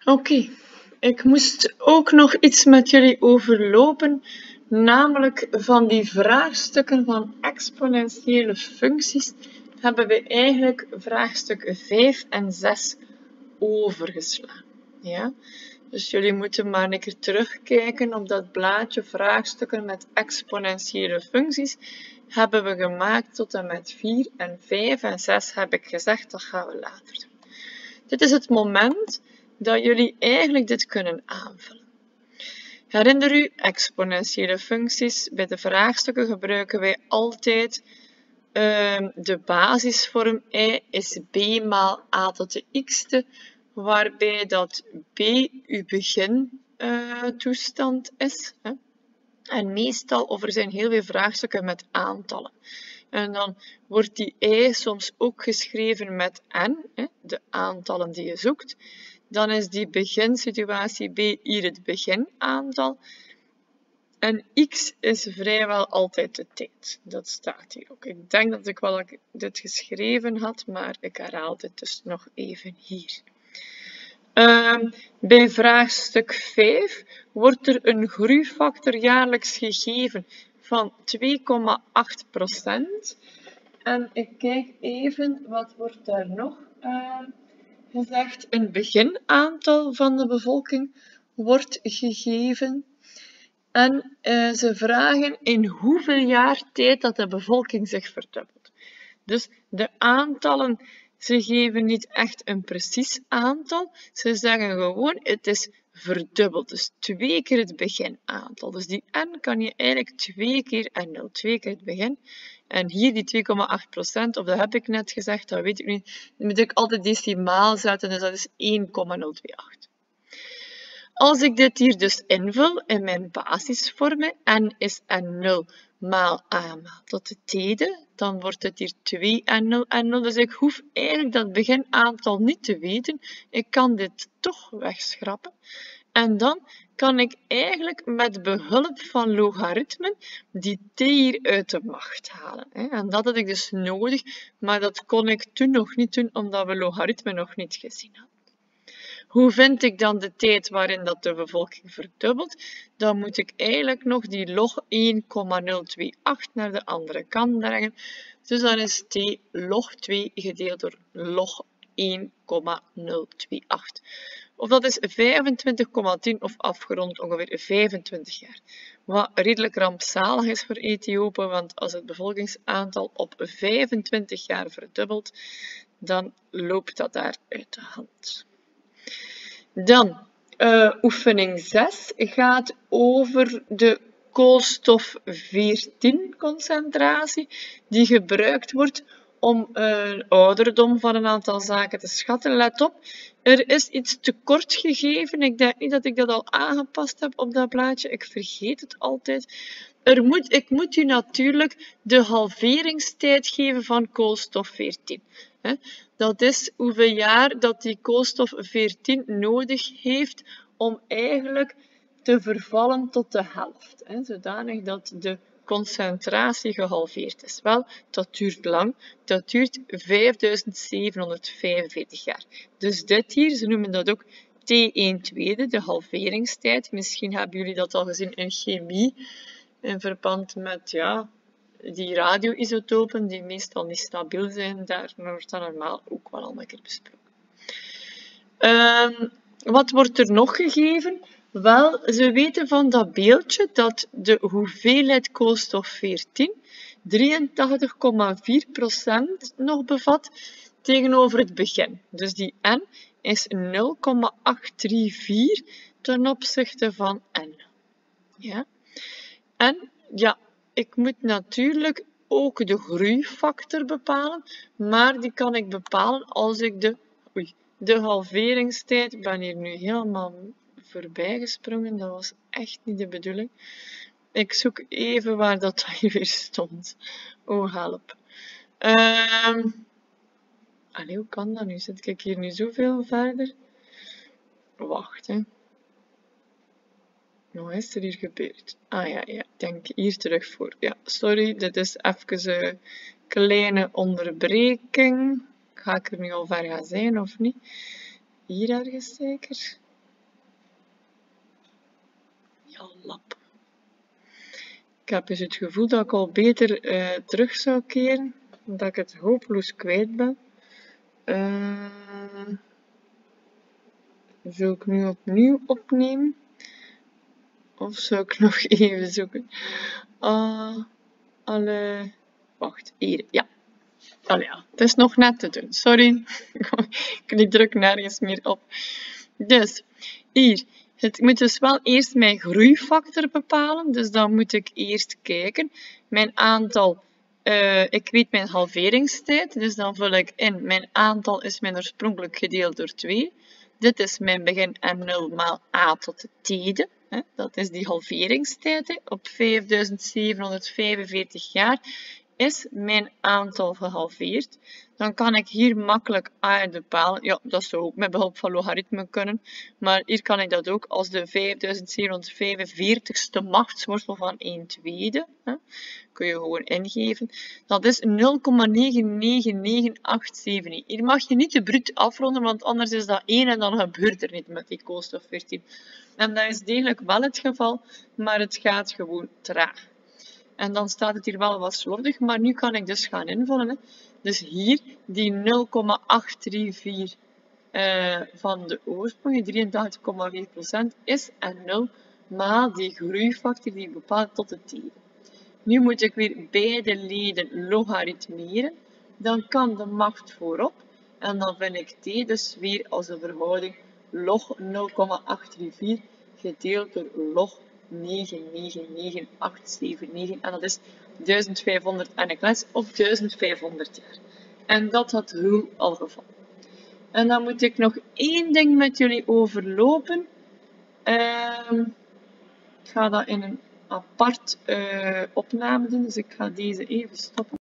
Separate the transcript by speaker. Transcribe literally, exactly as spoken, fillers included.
Speaker 1: Oké, ik moest ook nog iets met jullie overlopen, namelijk van die vraagstukken van exponentiële functies hebben we eigenlijk vraagstukken vijf en zes overgeslaan. Ja? Dus jullie moeten maar een keer terugkijken op dat blaadje vraagstukken met exponentiële functies. Hebben we gemaakt tot en met vier en vijf en zes heb ik gezegd, dat gaan we later doen. Dit is het moment dat jullie eigenlijk dit kunnen aanvullen. Herinner u, exponentiële functies. Bij de vraagstukken gebruiken wij altijd uh, de basisvorm y is b maal a tot de x'te, waarbij dat b uw begintoestand uh, is. Hè. En meestal, of er zijn heel veel vraagstukken met aantallen. En dan wordt die y soms ook geschreven met n, hè, de aantallen die je zoekt. Dan is die beginsituatie b hier het beginaantal. En x is vrijwel altijd de tijd. Dat staat hier ook. Ik denk dat ik wel dit geschreven had, maar ik herhaal dit dus nog even hier. Uh, bij vraagstuk vijf wordt er een groeifactor jaarlijks gegeven van twee komma acht procent. En ik kijk even, wat wordt daar nog uh, gezegd? Een beginaantal van de bevolking wordt gegeven. En uh, ze vragen in hoeveel jaar tijd dat de bevolking zich verdubbelt. Dus de aantallen, ze geven niet echt een precies aantal. Ze zeggen gewoon, het is verdubbeld. Dus twee keer het beginaantal. Dus die n kan je eigenlijk twee keer n nul, twee keer het begin. En hier die twee komma acht procent, of dat heb ik net gezegd, dat weet ik niet. Dan moet ik altijd decimaal zetten, dus dat is één komma nul twee acht. Als ik dit hier dus invul in mijn basisvormen, n is n nul maal a maal tot de tweede, dan wordt het hier twee n nul n nul. Dus ik hoef eigenlijk dat beginaantal niet te weten. Ik kan dit toch wegschrappen. En dan kan ik eigenlijk met behulp van logaritmen die t hier uit de macht halen. En dat had ik dus nodig, maar dat kon ik toen nog niet doen, omdat we logaritmen nog niet gezien hadden. Hoe vind ik dan de tijd waarin dat de bevolking verdubbelt? Dan moet ik eigenlijk nog die log één komma nul twee acht naar de andere kant brengen. Dus dan is t log twee gedeeld door log één komma nul twee acht. Of dat is vijfentwintig komma tien of afgerond ongeveer vijfentwintig jaar. Wat redelijk rampzalig is voor Ethiopië, want als het bevolkingsaantal op vijfentwintig jaar verdubbelt, dan loopt dat daar uit de hand. Dan, uh, oefening zes gaat over de koolstof veertien concentratie die gebruikt wordt om een ouderdom van een aantal zaken te schatten. Let op, er is iets tekort gegeven. Ik denk niet dat ik dat al aangepast heb op dat blaadje. Ik vergeet het altijd. Er moet, ik moet u natuurlijk de halveringstijd geven van koolstof veertien. Dat is hoeveel jaar dat die koolstof veertien nodig heeft om eigenlijk te vervallen tot de helft. Zodanig dat de concentratie gehalveerd is. Wel, dat duurt lang. Dat duurt vijfduizend zevenhonderdvijfenveertig jaar. Dus dit hier, ze noemen dat ook T één tweede, de halveringstijd. Misschien hebben jullie dat al gezien in chemie, in verband met ja, die radioisotopen, die meestal niet stabiel zijn. Daar wordt dat normaal ook wel al een keer besproken. Um, wat wordt er nog gegeven? Wel, ze weten van dat beeldje dat de hoeveelheid koolstof veertien drieëntachtig komma vier procent nog bevat tegenover het begin. Dus die n is nul komma achthonderdvierendertig ten opzichte van n. Ja? En ja, ik moet natuurlijk ook de groeifactor bepalen, maar die kan ik bepalen als ik de, oei, de halveringstijd, ik ben hier nu helemaal voorbij gesprongen, dat was echt niet de bedoeling. Ik zoek even waar dat hier weer stond. Oh, help. Um, allee, hoe kan dat nu? Zit ik hier nu zoveel verder? Wacht, hè. Wat is er hier gebeurd? Ah ja, ja, ik denk hier terug voor. Ja, sorry, dit is even een kleine onderbreking. Ga ik er nu al ver gaan zijn of niet? Hier ergens zeker? al lap. Ik heb dus het gevoel dat ik al beter uh, terug zou keren, omdat ik het hopeloos kwijt ben. Uh, zou ik nu opnieuw opnemen? Of zou ik nog even zoeken? Uh, alle... Wacht, hier, ja. Allee, ja, het is nog net te doen. Sorry, ik druk nergens meer op. Dus, hier. Het, ik moet dus wel eerst mijn groeifactor bepalen. Dus dan moet ik eerst kijken. Mijn aantal, uh, ik weet mijn halveringstijd. Dus dan vul ik in. Mijn aantal is mijn oorspronkelijk gedeeld door twee. Dit is mijn begin en nul maal a tot de tiende. Hè. Dat is die halveringstijd. Hè. Op vijfduizend zevenhonderdvijfenveertig jaar is mijn aantal gehalveerd. Dan kan ik hier makkelijk a bepalen. Ja, dat zou ook met behulp van logaritmen kunnen. Maar hier kan ik dat ook als de vijfduizend zevenhonderdvijfenveertigste machtswortel van een tweede. Hè. Kun je gewoon ingeven. Dat is nul komma negen negen negen acht zeven. Hier mag je niet de bruut afronden, want anders is dat één en dan gebeurt er niet met die koolstofveertien. En dat is degelijk wel het geval, maar het gaat gewoon traag. En dan staat het hier wel wat slordig, maar nu kan ik dus gaan invullen. Hè. Dus hier, die nul komma achthonderdvierenveertig uh, van de oorsprong, drieëntachtig komma vier procent, is en nul maal die groeifactor die bepaalt tot de tiende. Nu moet ik weer beide leden logaritmeren. Dan kan de macht voorop. En dan vind ik t dus weer als de verhouding log nul komma achthonderdvierenveertig gedeeld door log negen negen negen acht zeven negen. En dat is duizend vijfhonderd en een klets op duizend vijfhonderd jaar. En dat had Roel al gevonden. En dan moet ik nog één ding met jullie overlopen. Uh, ik ga dat in een apart uh, opname doen, dus ik ga deze even stoppen.